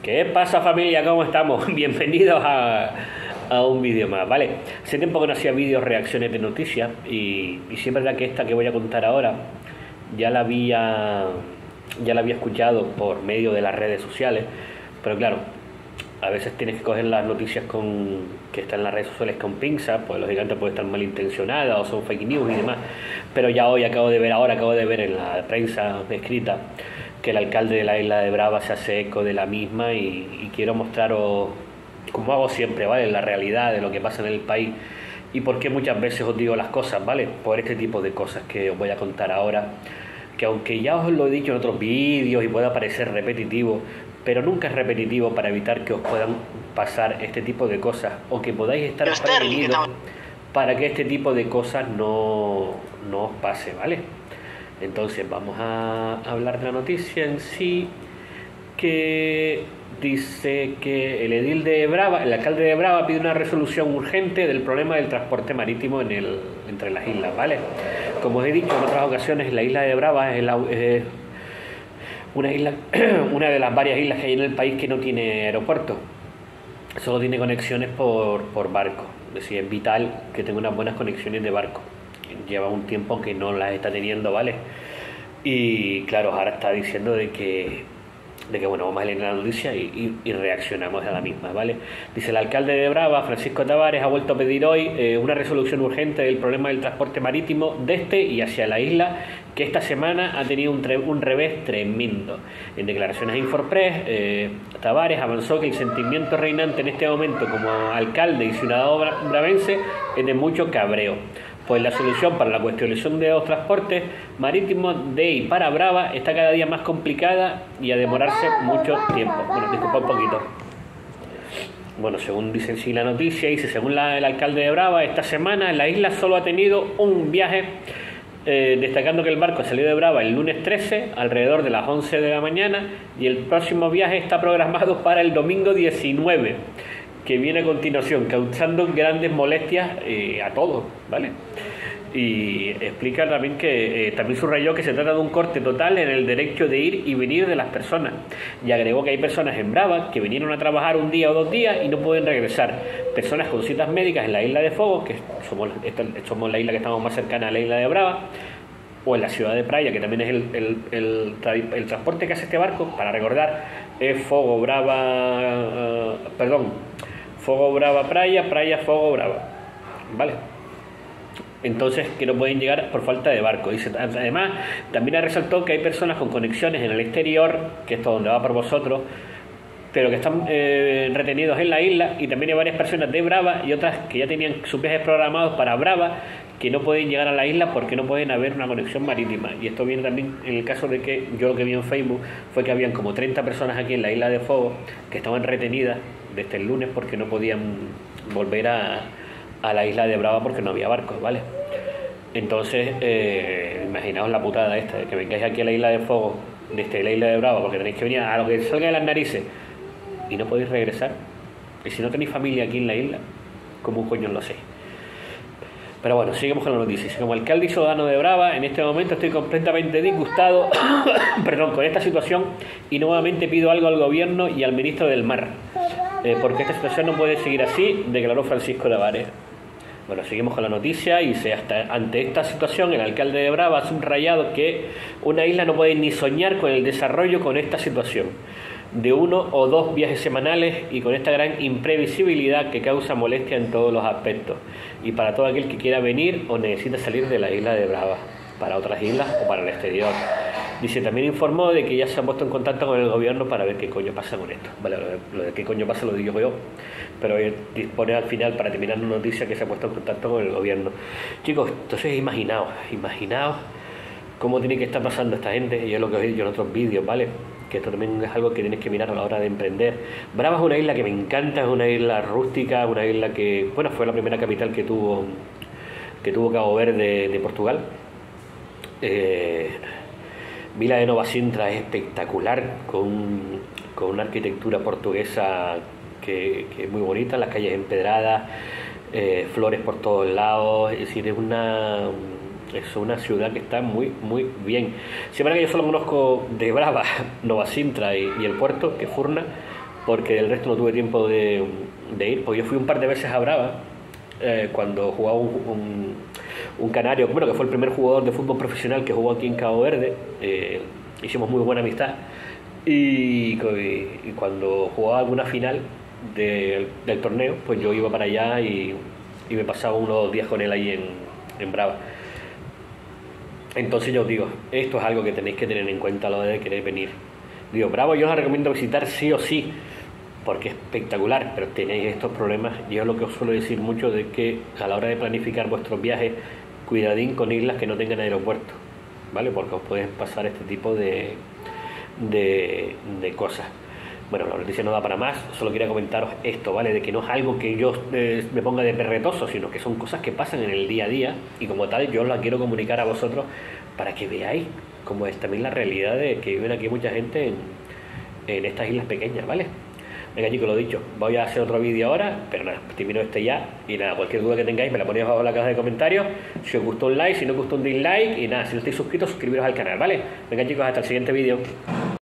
¿Qué pasa, familia? ¿Cómo estamos? Bienvenidos a un vídeo más, ¿vale? Hace tiempo que no hacía vídeos reacciones de noticias y sí es verdad que esta que voy a contar ahora ya la había, ya la había escuchado por medio de las redes sociales, pero claro, a veces tienes que coger las noticias que están en las redes sociales con pinzas, pues lógicamente puede estar malintencionadas o son fake news y demás, pero ya hoy acabo de ver en la prensa escrita que el alcalde de la isla de Brava se hace eco de la misma y quiero mostraros, como hago siempre, ¿vale? La realidad de lo que pasa en el país y por qué muchas veces os digo las cosas, ¿vale? Por este tipo de cosas que os voy a contar ahora, que aunque ya os lo he dicho en otros vídeos y pueda parecer repetitivo, pero nunca es repetitivo para evitar que os puedan pasar este tipo de cosas o que podáis estar prevenidos para que este tipo de cosas no os pase, ¿vale? Entonces vamos a hablar de la noticia en sí, que dice que el edil de Brava, el alcalde de Brava pide una resolución urgente del problema del transporte marítimo entre las islas, ¿vale? Como os he dicho en otras ocasiones, la isla de Brava es una isla, una de las varias islas que hay en el país que no tiene aeropuerto, solo tiene conexiones por barco, es decir, es vital que tenga unas buenas conexiones de barco. Lleva un tiempo que no las está teniendo, ¿vale? Y claro, ahora está diciendo de que bueno, vamos a leer la noticia y reaccionamos a la misma, ¿vale? Dice: el alcalde de Brava, Francisco Tavares, ha vuelto a pedir hoy una resolución urgente del problema del transporte marítimo desde y hacia la isla, que esta semana ha tenido un revés tremendo. En declaraciones a Infopress, Tavares avanzó que el sentimiento reinante en este momento como alcalde y ciudadano bravense es de mucho cabreo, pues la solución para la cuestión de los transportes marítimos de y para Brava está cada día más complicada y a demorarse mucho tiempo. Bueno, disculpa un poquito. Bueno, según dice sí la noticia, dice, según el alcalde de Brava, esta semana la isla solo ha tenido un viaje, destacando que el barco salió de Brava el lunes 13 alrededor de las 11 de la mañana y el próximo viaje está programado para el domingo 19, que viene a continuación, causando grandes molestias a todos, ¿vale? Y explica también que también subrayó que se trata de un corte total en el derecho de ir y venir de las personas, y agregó que hay personas en Brava que vinieron a trabajar un día o 2 días y no pueden regresar, personas con citas médicas en la isla de Fogos, que somos la isla que estamos más cercana a la isla de Brava, o en la ciudad de Praia, que también es el transporte que hace este barco, para recordar, es Fogo Brava, Fogo Brava Praia, Praia Fogo Brava, ¿vale? Entonces, que no pueden llegar por falta de barco. Dice, además, también resaltó que hay personas con conexiones en el exterior, que esto es donde va por vosotros, pero que están retenidos en la isla, y también hay varias personas de Brava y otras que ya tenían sus viajes programados para Brava, que no pueden llegar a la isla porque no pueden haber una conexión marítima. Y esto viene también en el caso de que yo lo que vi en Facebook fue que habían como 30 personas aquí en la isla de Fuego que estaban retenidas desde el lunes porque no podían volver a la isla de Brava porque no había barcos, ¿vale? Entonces, imaginaos la putada esta, de que vengáis aquí a la isla de Fuego desde la isla de Brava porque tenéis que venir a lo que salga de las narices y no podéis regresar. Y si no tenéis familia aquí en la isla, ¿cómo coño lo sé? Pero bueno, seguimos con la noticia. Como alcalde y ciudadano de Brava, en este momento estoy completamente disgustado con esta situación, y nuevamente pido algo al gobierno y al ministro del Mar, porque esta situación no puede seguir así, declaró Francisco Tavares. Bueno, seguimos con la noticia y dice: ante esta situación, el alcalde de Brava ha subrayado que una isla no puede ni soñar con el desarrollo con esta situación de 1 o 2 viajes semanales y con esta gran imprevisibilidad que causa molestia en todos los aspectos, y para todo aquel que quiera venir o necesita salir de la isla de Brava para otras islas o para el exterior. Dice, también informó de que ya se ha puesto en contacto con el gobierno para ver qué coño pasa con esto. Vale, lo de qué coño pasa lo digo yo, pero dispone al final, para terminar la noticia, que se ha puesto en contacto con el gobierno. Chicos, entonces imaginaos cómo tiene que estar pasando esta gente, y es lo que os he dicho en otros vídeos, ¿vale? Que esto también es algo que tienes que mirar a la hora de emprender. Brava es una isla que me encanta, es una isla rústica, una isla que, bueno, fue la primera capital que tuvo Cabo Verde de Portugal. Vila de Nova Sintra es espectacular, con una arquitectura portuguesa que es muy bonita, las calles empedradas, flores por todos lados, es decir, es una ciudad que está muy muy bien. Siempre que yo solo conozco de Brava, Nova Sintra y el puerto, que es Furna, porque del resto no tuve tiempo de ir. Pues yo fui un par de veces a Brava, cuando jugaba un canario, bueno, que fue el primer jugador de fútbol profesional que jugó aquí en Cabo Verde. Hicimos muy buena amistad. Y cuando jugaba alguna final del torneo, pues yo iba para allá y me pasaba unos días con él ahí en Brava. Entonces yo os digo, esto es algo que tenéis que tener en cuenta a la hora de querer venir. Digo, Bravo yo os recomiendo visitar sí o sí, porque es espectacular, pero tenéis estos problemas. Y es lo que os suelo decir mucho, de que a la hora de planificar vuestros viajes, cuidadín con islas que no tengan aeropuerto, ¿vale? Porque os pueden pasar este tipo de cosas. Bueno, la noticia no da para más, solo quería comentaros esto, ¿vale? De que no es algo que yo me ponga de perretoso, sino que son cosas que pasan en el día a día, y como tal yo os las quiero comunicar a vosotros para que veáis cómo es también la realidad de que viven aquí mucha gente en estas islas pequeñas, ¿vale? Venga chicos, lo dicho, voy a hacer otro vídeo ahora, pero nada, termino este ya. Y nada, cualquier duda que tengáis me la ponéis abajo en la caja de comentarios. Si os gustó un like, si no os gustó un dislike. Y nada, si no estáis suscritos, suscribiros al canal, ¿vale? Venga chicos, hasta el siguiente vídeo.